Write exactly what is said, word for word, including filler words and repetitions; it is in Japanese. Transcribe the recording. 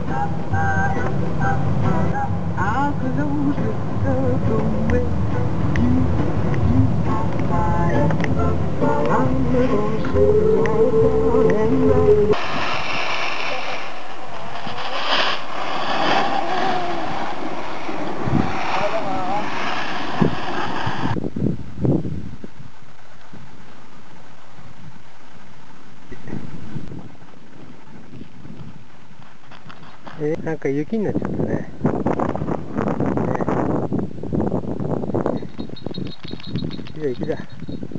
I'll close it the way you, you I'm gonna sit right down and right. え、なんか雪になっちゃったね。ね、雪だ雪だ。